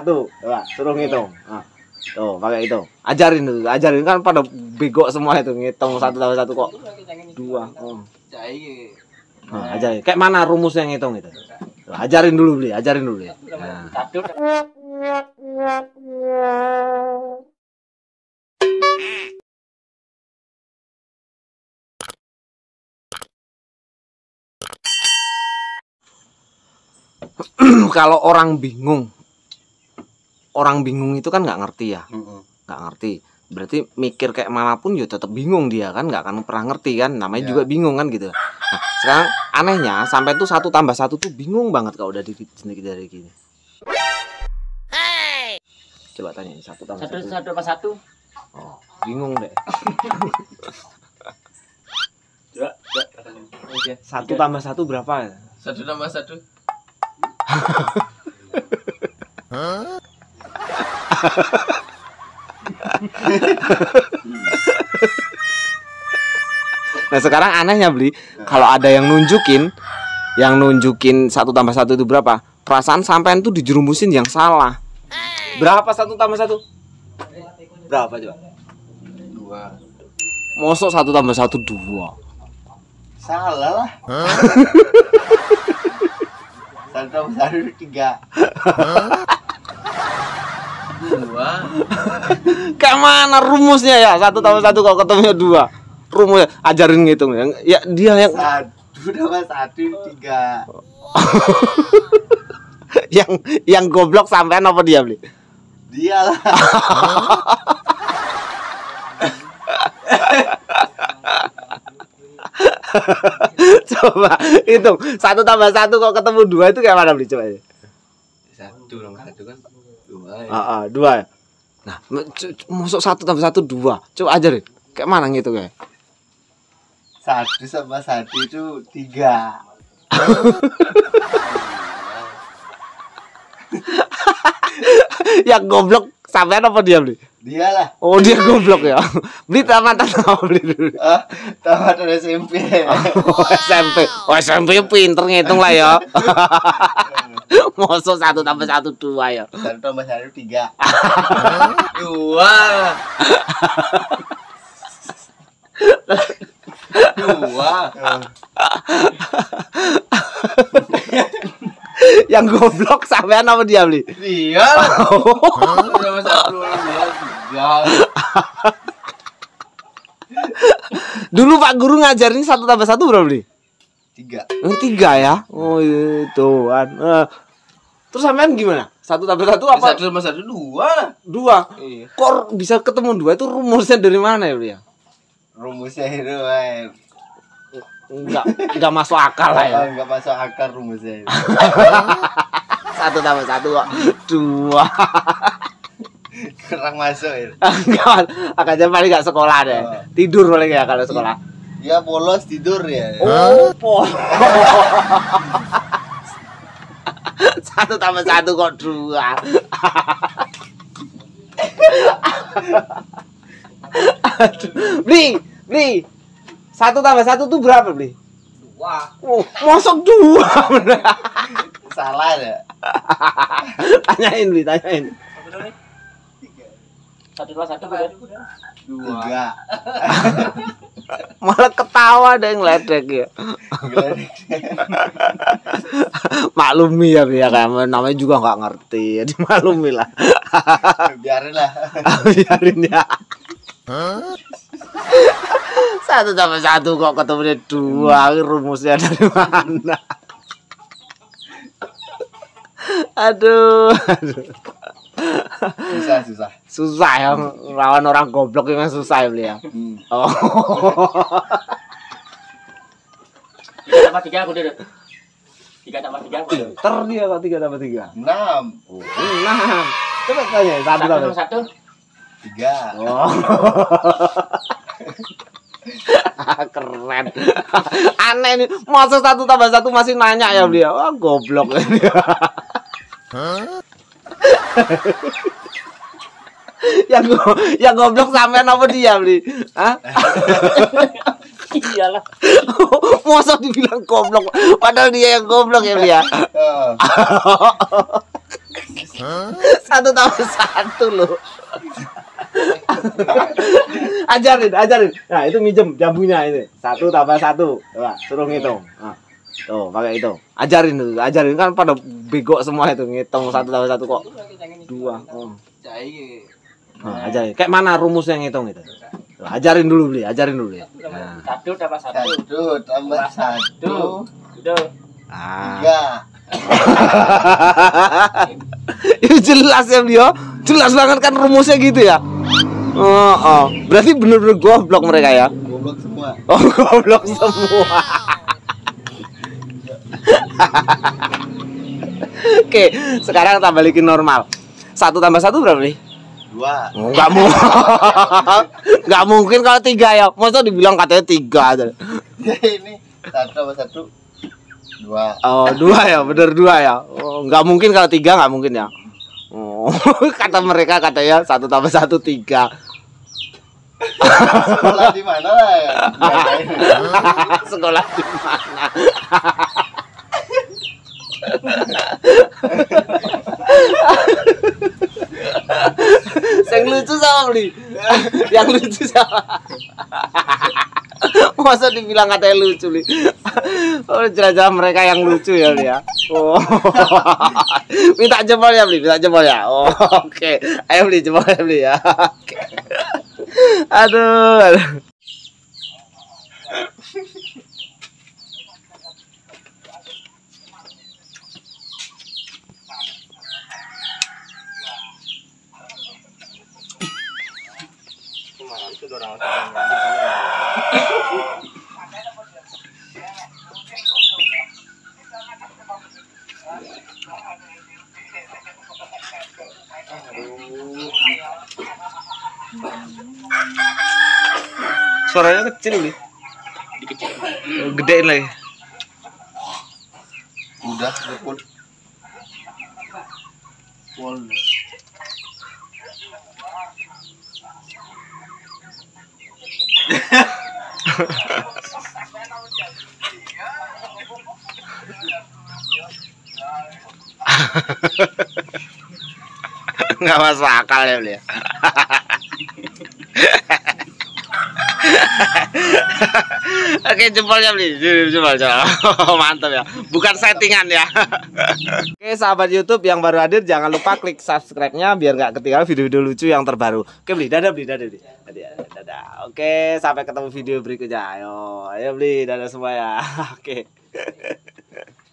satu. Coba suruh ngitung. Nah, tuh pakai itu. Ajarin kan pada bego semua itu ngitung 1 tambah 1 kok 2. Oh. Nah, ajarin. Kayak mana rumusnya ngitung itu? Tuh, ajarin dulu ya. Nah. Kalau orang bingung itu kan nggak ngerti ya, nggak ngerti. Berarti mikir kayak manapun ya tetap bingung dia kan, nggak akan pernah ngerti kan, namanya juga bingung kan gitu. Nah, sekarang anehnya sampai tuh 1 tambah 1 tuh bingung banget kalau udah sedikit dari gini. Coba tanya 1 tambah 1. 1 tambah 1. Oh, bingung deh. Coba. 1 tambah 1 berapa? 1 tambah 1. Nah sekarang anehnya Bli, kalau ada yang nunjukin 1 tambah 1 itu berapa, perasaan sampean tuh dijerumusin yang salah. Berapa 1 tambah 1? Berapa coba? 2. Mosok 1 tambah 1 2. Salah lah. 1 tambah 1 3. 2. Kayak mana rumusnya ya? 1 tambah 1 kok ketemunya 2. Rumusnya ajarin ngitung ya. Ya dia yang 1 tambah 1 3. yang goblok sampean apa dia Bli? Dia lah. Coba hitung 1 tambah 1 kok ketemu 2 itu kayak mana Bli coba ya? 1 tambah 1 kan 2 ya. 2 ya. Nah, masuk 1 tambah 1 2. Coba ajarin. Kayak mana ngitungnya? 1 tambah 1 itu 3. Yang goblok sampean apa dia Bli? Dia lah. Oh dia goblok ya. Bli tamatan apa Bli dulu? Tamat SMP. SMP. Oh SMP pinter ngitung lah ya. Masuk 1 tambah 1 2 ya. 1 tambah 1 3. 2. Yang goblok sampean apa dia Bli? Dia. Sama 1 2 3. Dulu Pak Guru ngajarin 1 tambah 1 berapa Bli? 3. 3 ya. Oh itu kan. Terus sampean gimana? 1 tambah 1 apa? 1 tambah 1 2. 2. Iya. Kok bisa ketemu 2 itu rumusnya dari mana ya Bli ya? Rumusnya itu Enggak masuk akal lah ya. enggak masuk akal rumusnya itu. 1 tambah 1 kok 2. Kurang masuk itu. Enggak, akhirnya paling enggak sekolah deh. Tidur paling ya kalau sekolah. Dia bolos tidur ya. Oh, 1 tambah 1 kok 2. Bli. 1 tambah 1 tuh berapa Bli? 2. Oh, masuk 2 bener. Salah ya. Tanyain Bli, tanyain. 1 tambah 1 2. Malah ketawa deh ngeledek ya. Maklumi ya Bli ya, kayak namanya juga nggak ngerti ya, dimaklumi lah. Biarin lah. Biarin ya. 1 tambah 1 kok ketemu 2, rumusnya dari mana? Aduh. Susah ya, lawan orang goblok memang susah ya Bli ya. Oh. 3 tambah 3 aku dulu. 3 tambah 3 aku. Ter dia kok 3 tambah 3. 6. Oh, 6. Coba tanya 1 tambah 1 3. Oh. Keren. Aneh nih. Masa 1 tambah 1 masih nanya ya Bli ya. Wah, goblok. Yang goblok sampean apa dia Bli? Hah? Iyalah. Masa dibilang goblok padahal dia yang goblok ya Bli ya. 1 tambah 1 loh. Ajarin. Nah, itu minjem jambunya ini. 1 tambah 1. Coba suruh ngitung. Nah, tuh, pakai itu. Ajarin kan pada bego semua itu ngitung 1 tambah 1 kok 2. Oh. Nah, ajarin. Kayak mana rumusnya ngitung itu? Tuh, ajarin dulu beli. Nah. 1 tambah 1. 1 tambah 1. Udah. 3. Itu jelas ya beliau. Jelas banget kan rumusnya gitu ya. Oh. Berarti bener-bener goblok mereka ya. Goblok semua. Oh, goblok semua. Oke, sekarang kita balikin normal. 1 tambah 1 berapa nih? 2. Oh, nggak mungkin kalau 3 ya. Masa dibilang katanya 3 aja. Ini 1 tambah 1. 2. Oh, 2 ya, bener 2 ya. Oh, nggak mungkin kalau 3 nggak mungkin ya. Oh, kata mereka katanya 1 tambah 1 3. Sekolah di mana lah ya? Sekolah di mana? Yang lucu sama beli. Yang lucu sama. Masa dibilang katanya lucu nih. Oh, jelas-jelas mereka yang lucu ya beli ya. Oh. Minta jempol ya beli, Oh, oke. Ayo beli jempol ya beli ya. Oke. Aduh. Suaranya kecil nih. Gedein lagi. Udah full. Nggak masuk akal ya beli. Oke, jempolnya beli. Jempol. Mantap ya. Bukan settingan ya. Oke, sahabat YouTube yang baru hadir, jangan lupa klik subscribe-nya biar nggak ketinggalan video-video lucu yang terbaru. Oke, beli. Dadah beli. Dadah. Oke, sampai ketemu video berikutnya. Ayo beli. Dadah semua ya. Oke.